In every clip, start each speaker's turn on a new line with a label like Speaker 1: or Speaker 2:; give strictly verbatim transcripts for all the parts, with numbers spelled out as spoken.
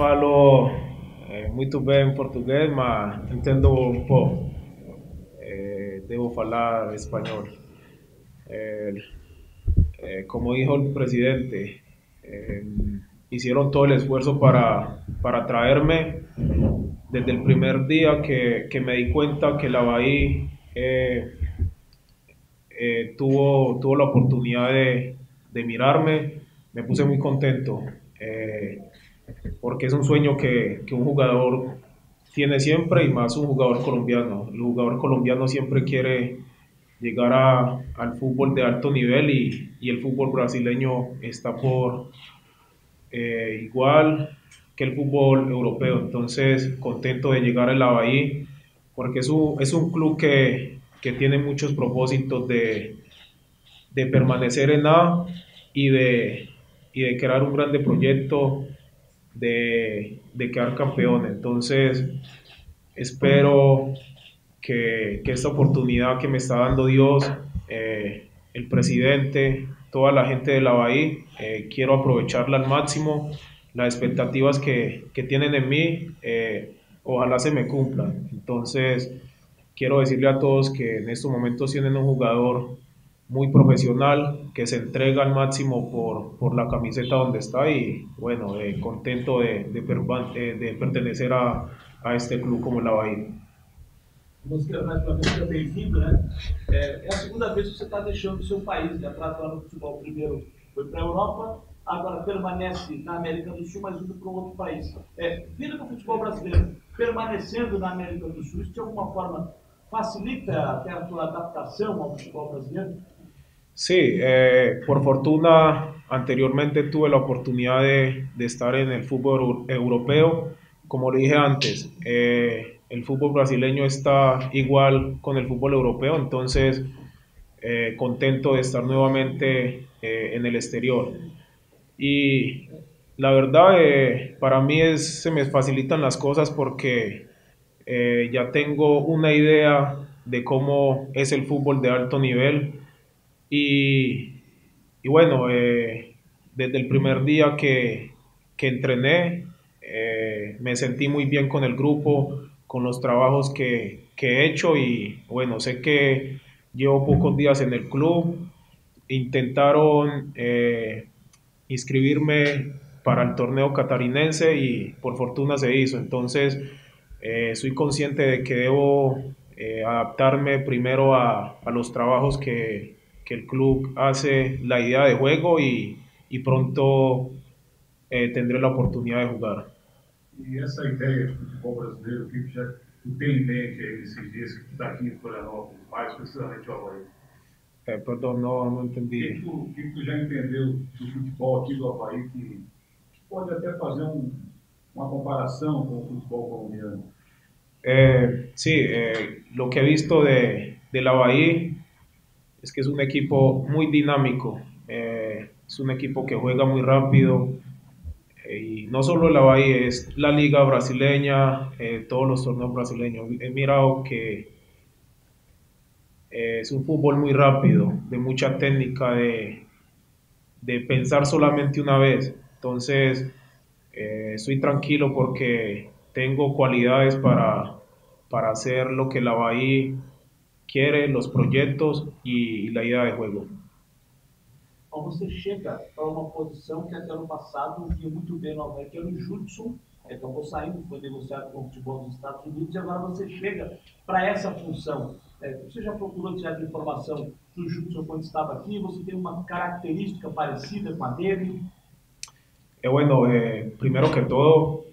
Speaker 1: Falo eh, muito bem português, mas entendo um pouco. Eh, debo falar español. Eh, eh, como dijo el presidente, eh, hicieron todo el esfuerzo para, para traerme desde el primer día que, que me di cuenta que la Bahía eh, eh, tuvo, tuvo la oportunidad de, de mirarme. Me puse muy contento. Eh, porque es un sueño que, que un jugador tiene siempre y más un jugador colombiano. El jugador colombiano siempre quiere llegar a, al fútbol de alto nivel y, y el fútbol brasileño está por eh, igual que el fútbol europeo. Entonces, contento de llegar a la Bahía porque es un, es un club que, que tiene muchos propósitos de, de permanecer en A y de, y de crear un grande proyecto de, de quedar campeón. Entonces, espero que, que esta oportunidad que me está dando Dios, eh, el presidente, toda la gente de la Bahía, eh, quiero aprovecharla al máximo. Las expectativas que, que tienen en mí, eh, ojalá se me cumplan. Entonces, quiero decirle a todos que en estos momentos tienen un jugador muy profesional que se entrega al máximo por, por la camiseta donde está y bueno, eh, contento de, de, pervan- eh, de pertenecer a, a este club como la Bahía.
Speaker 2: Música, mais uma vez, seja bem-vindo, né? É, é a segunda vez que você está deixando o seu país, né? Para atuar no futebol. Primeiro foi para a Europa, agora permanece na América do Sul, mas indo para um outro país. É, vindo para o futebol brasileiro, permanecendo na América do Sul, isso de alguma forma facilita até a sua adaptação ao futebol brasileiro?
Speaker 1: Sí, eh, por fortuna anteriormente tuve la oportunidad de, de estar en el fútbol europeo. Como le dije antes, eh, el fútbol brasileño está igual con el fútbol europeo, entonces eh, contento de estar nuevamente eh, en el exterior. Y la verdad, eh, para mí es, se me facilitan las cosas porque eh, ya tengo una idea de cómo es el fútbol de alto nivel y, y bueno, eh, desde el primer día que, que entrené, eh, me sentí muy bien con el grupo, con los trabajos que, que he hecho y bueno, sé que llevo pocos días en el club. Intentaron eh, inscribirme para el torneo catarinense y por fortuna se hizo. Entonces, eh, soy consciente de que debo eh, adaptarme primero a, a los trabajos que, que, el club hace, la idea de juego y, y pronto eh, tendré la oportunidad de jugar.
Speaker 2: E essa ideia de futebol brasileiro, o que já tu tem em mente aí nesses dias que tu está aqui em Florianópolis, mais precisamente o Havaí?
Speaker 1: Eh, perdón, no, no
Speaker 2: O que, que,
Speaker 1: entendí.
Speaker 2: tu, o que, que tu já entendeu do futebol aqui do Havaí que pode até fazer um, uma comparação com o futebol colombiano?
Speaker 1: Eh, sí, eh, lo que he visto de, de la Bahía es que es un equipo muy dinámico, eh, es un equipo que juega muy rápido, eh, y no solo la Bahía, es la liga brasileña, eh, todos los torneos brasileños. He mirado que eh, es un fútbol muy rápido, de mucha técnica, de, de pensar solamente una vez. Entonces, eh, estoy tranquilo porque tengo cualidades para, para hacer lo que la Bahía quiere, los proyectos y, y la idea de juego.
Speaker 2: Então você chega para uma posição que até ano passado vinha muito bem no Havaí, que era o Judson, é, acabou saindo, foi negociado com o futebol dos Estados Unidos, e agora você chega para essa função. É, você já procurou tirar de informação do Judson quando estava aqui? Você tem uma característica parecida com a dele?
Speaker 1: Eh, bueno, eh, primero que todo,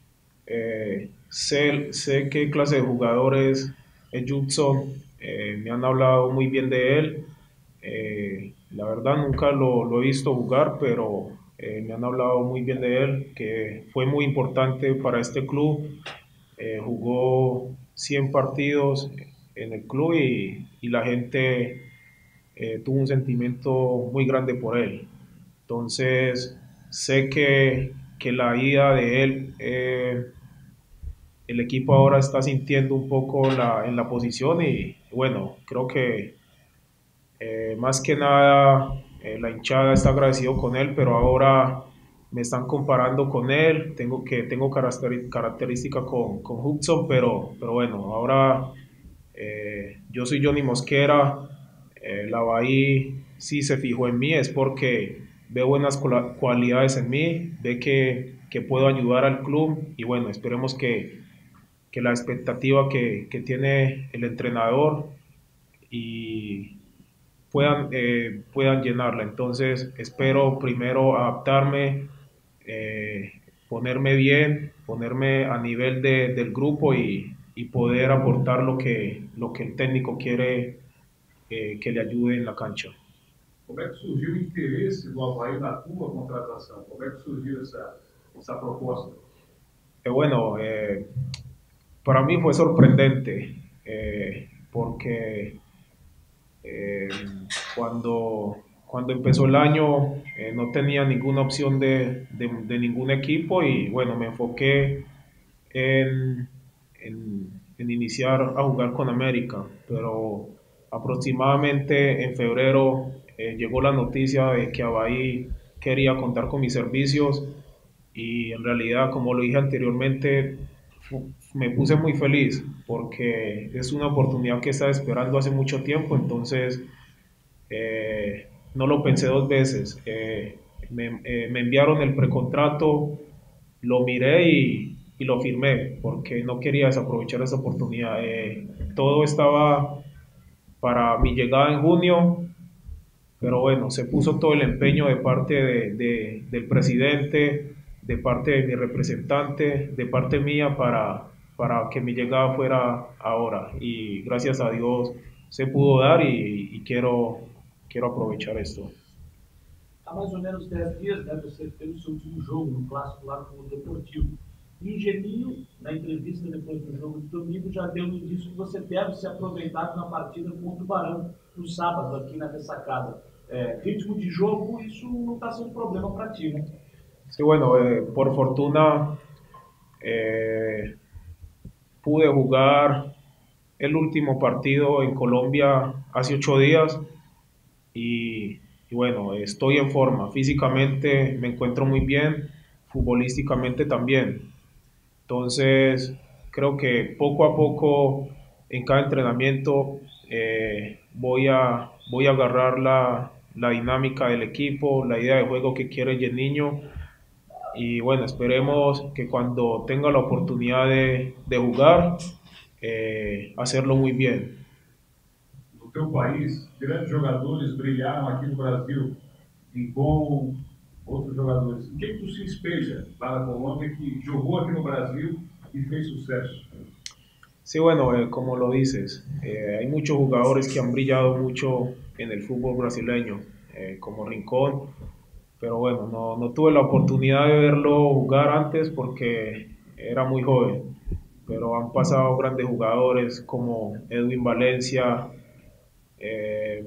Speaker 1: eh, sé, sé qué clase de jugadores es Judson, eh, me han hablado muy bien de él. Eh, la verdad nunca lo, lo, he visto jugar, pero eh, me han hablado muy bien de él, que fue muy importante para este club. Eh, jugó cien partidos en el club y, y la gente eh, tuvo un sentimiento muy grande por él. Entonces, sé que, que la ida de él, eh, el equipo ahora está sintiendo un poco la, en la posición y bueno, creo que eh, más que nada eh, la hinchada está agradecido con él, pero ahora me están comparando con él, tengo, que, tengo caracteri- característica con, con Hudson, pero, pero bueno, ahora eh, yo soy Johnny Mosquera, eh, la Bahía sí se fijó en mí, es porque ve buenas cuala- cualidades en mí, ve que, que puedo ayudar al club y bueno, esperemos que, que la expectativa que, que tiene el entrenador y puedan, eh, puedan llenarla. Entonces espero primero adaptarme, eh, ponerme bien, ponerme a nivel de, del grupo y, y, poder aportar lo que, lo que el técnico quiere eh, que le ayude en la cancha.
Speaker 2: Como é que surgiu o interesse do Avaí na tua contratação? Como é que surgiu essa, essa proposta?
Speaker 1: Eh, bueno, eh, para mí fue sorprendente eh, porque eh, cuando, cuando empezó el año eh, no tenía ninguna opción de, de, de, ningún equipo y bueno, me enfoqué en, en, en iniciar a jugar con América, pero aproximadamente en febrero eh, llegó la noticia de que Avaí quería contar con mis servicios y en realidad, como lo dije anteriormente, me puse muy feliz porque es una oportunidad que estaba esperando hace mucho tiempo, entonces eh, no lo pensé dos veces. Eh, me, eh, me, enviaron el precontrato, lo miré y, y, lo firmé porque no quería desaprovechar esa oportunidad. Eh, todo estaba para mi llegada en junio, pero bueno, se puso todo el empeño de parte de, de, del presidente, de parte de mi representante, de parte mía para, para que mi llegada fuera ahora. Y gracias a Dios se pudo dar y, y quiero, quiero aprovechar esto.
Speaker 2: Há mais ou menos dez dias, né, você teve o seu último jogo no clássico lá com o Deportivo. E o Geninho, na entrevista depois do jogo de domingo, já deu no indício que você deve se aproveitar na partida com o Tubarão no sábado, aqui na ressacada. É, ritmo de jogo, isso não está sendo problema para ti, né?
Speaker 1: Sí, bueno, eh, por fortuna eh, pude jugar el último partido en Colombia hace ocho días y, y bueno, estoy en forma. Físicamente me encuentro muy bien, futbolísticamente también. Entonces, creo que poco a poco en cada entrenamiento eh, voy, a, voy a agarrar la, la dinámica del equipo, la idea de juego que quiere el niño. Y bueno, esperemos que cuando tenga la oportunidad de, de jugar, eh, hacerlo muy bien.
Speaker 2: No teu país, grandes jogadores brilharam aqui no Brasil, Rincon, outros jogadores. O que, que tu se espelha lá na Colômbia que jogou aqui no Brasil y fez suceso?
Speaker 1: Sí, bueno, eh, como lo dices, eh, hay muchos jugadores que han brillado mucho en el fútbol brasileño, eh, como Rincón, pero bueno, no, no tuve la oportunidad de verlo jugar antes porque era muy joven, pero han pasado grandes jugadores como Edwin Valencia, eh,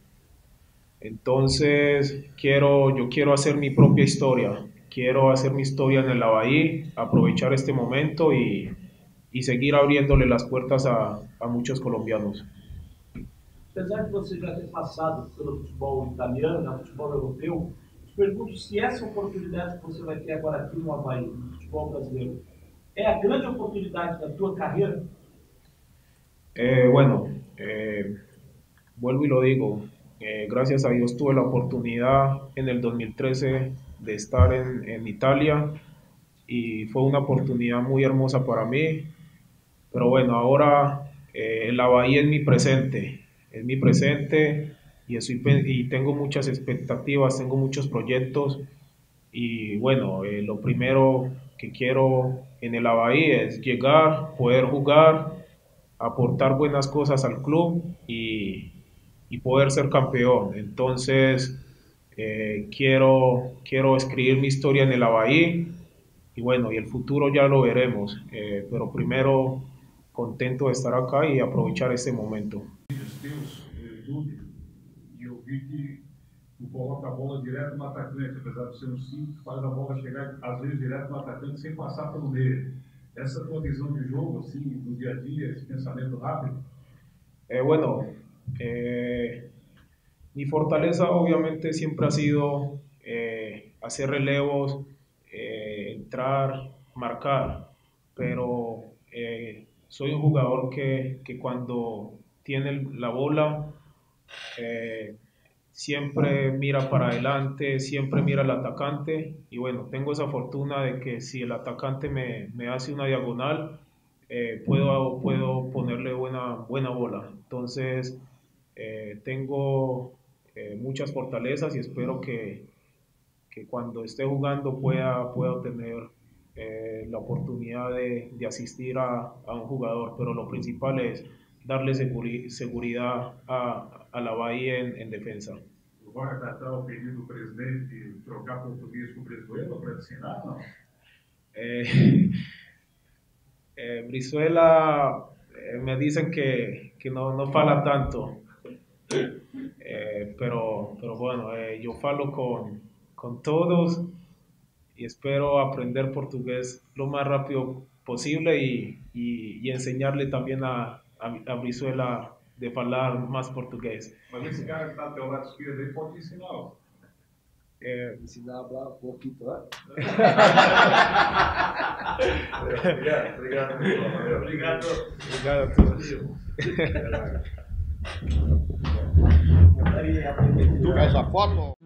Speaker 1: entonces quiero, yo quiero hacer mi propia historia, quiero hacer mi historia en el Avaí, aprovechar este momento y, y seguir abriéndole las puertas a, a muchos colombianos.
Speaker 2: Apesar de você já ter passado pelo futebol italiano, no futebol europeu, te pergunto se essa oportunidade que você vai ter agora aqui no Avaí, no futebol brasileiro, é a grande oportunidade da tua carreira?
Speaker 1: Eh, bueno, eh, vuelvo y lo digo, eh, gracias a Dios tuve la oportunidad en el dos mil trece de estar en, en Italia y fue una oportunidad muy hermosa para mí, pero bueno, ahora eh, la Bahía es mi presente, es mi presente y, estoy, y tengo muchas expectativas, tengo muchos proyectos y bueno, eh, lo primero que quiero en el Avaí es llegar, poder jugar, aportar buenas cosas al club y, y poder ser campeón. Entonces, eh, quiero, quiero escribir mi historia en el Avaí y bueno, y el futuro ya lo veremos, eh, pero primero contento de estar acá y aprovechar este momento.
Speaker 2: Teus no YouTube, e eu vi que tu coloca a bola direto no atacante, apesar de ser um cinco, faz a bola chegar às vezes direto no atacante sem passar pelo meio. Essa tua visão de jogo, assim, no dia a dia, esse pensamento rápido?
Speaker 1: Eh, bueno, eh, mi fortaleza obviamente siempre ha sido eh, hacer relevos, eh, entrar, marcar, pero eh, soy un jugador que, que cuando tiene la bola eh, siempre mira para adelante, siempre mira al atacante y bueno, tengo esa fortuna de que si el atacante me, me hace una diagonal, eh, puedo, puedo ponerle buena, buena bola. Entonces, eh, tengo eh, muchas fortalezas y espero que, que cuando esté jugando pueda, pueda tener eh, la oportunidad de, de asistir a, a, un jugador, pero lo principal es darle seguri seguridad a, a la Bahía en, en defensa.
Speaker 3: Vai acatar o pedido do presidente de trocar português com Brizuela para ensinar, não?
Speaker 1: Eh, eh, Brizuela eh, me dicen que, que no, no fala tanto, eh, pero, pero bueno, eh, yo falo con, con todos y espero aprender portugués lo más rápido posible y, y, y enseñarle también a, a, a Brizuela de falar más português.
Speaker 3: Mas esse cara que está do teu lado esquerdo aí pode te ensinar. Ó.
Speaker 1: É...
Speaker 4: Ensinar a falar um pouquinho, né?
Speaker 3: Obrigado, obrigado.
Speaker 2: Obrigado.
Speaker 1: Obrigado a todos.
Speaker 4: Tu quer essa foto?